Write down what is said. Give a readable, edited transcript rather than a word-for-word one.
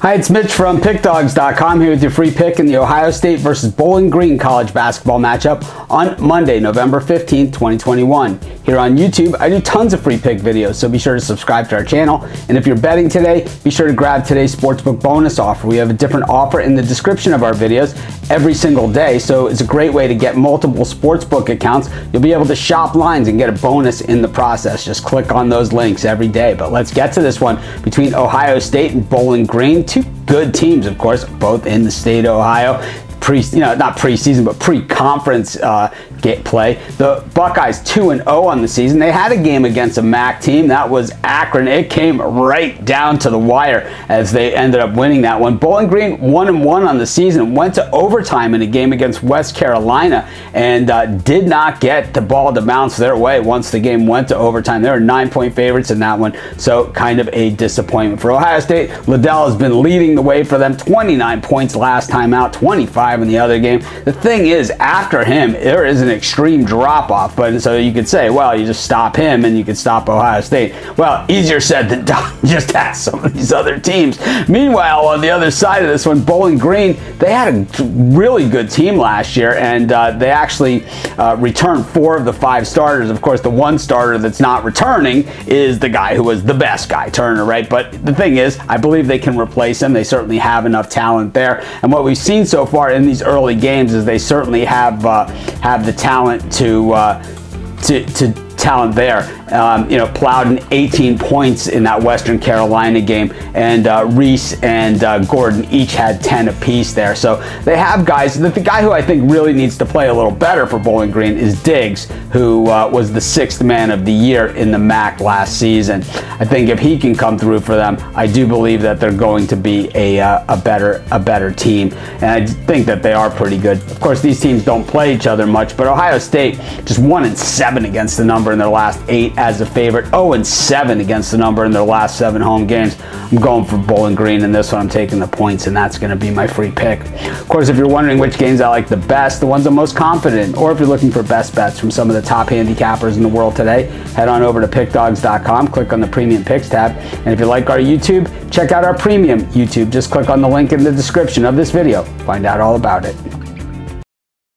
Hi, it's Mitch from PickDawgz.com here with your free pick in the Ohio State versus Bowling Green college basketball matchup on Monday, November 15th, 2021. Here on YouTube, I do tons of free pick videos, so be sure to subscribe to our channel. And if you're betting today, be sure to grab today's sportsbook bonus offer. We have a different offer in the description of our videos every single day, so it's a great way to get multiple sportsbook accounts. You'll be able to shop lines and get a bonus in the process. Just click on those links every day. But let's get to this one between Ohio State and Bowling Green. Two good teams, of course, both in the state of Ohio. Not preseason, but pre-conference play. The Buckeyes 2-0 on the season. They had a game against a MAC team. That was Akron. It came right down to the wire as they ended up winning that one. Bowling Green 1-1 on the season. Went to overtime in a game against West Carolina and did not get the ball to bounce their way once the game went to overtime. They were 9-point favorites in that one, so kind of a disappointment for Ohio State. Liddell has been leading the way for them. 29 points last time out, 25 in the other game. The thing is, after him, there is an extreme drop-off, but so you could say, well, you just stop him and you could stop Ohio State. Well, easier said than done. Just ask some of these other teams. Meanwhile, on the other side of this one, Bowling Green, they had a really good team last year, and they actually returned 4 of the 5 starters. Of course, the one starter that's not returning is the guy who was the best guy, Turner, right? But the thing is, I believe they can replace him. They certainly have enough talent there, and what we've seen so far in these early games is they certainly have the talent to talent there. Plowden 18 points in that Western Carolina game, and Reese and Gordon each had 10 apiece there. So they have guys. The guy who I think really needs to play a little better for Bowling Green is Diggs, who was the 6th man of the year in the MAC last season. I think if he can come through for them, I do believe that they're going to be a better team, and I think that they are pretty good. Of course, these teams don't play each other much, but Ohio State just 1-7 against the number in their last 8 as a favorite, 0-7 against the number in their last 7 home games. I'm going for Bowling Green in this one. I'm taking the points, and that's going to be my free pick. Of course, if you're wondering which games I like the best, the ones I'm most confident in, or if you're looking for best bets from some of the top handicappers in the world today, head on over to PickDawgz.com, click on the Premium Picks tab, and if you like our YouTube, check out our Premium YouTube. Just click on the link in the description of this video. Find out all about it.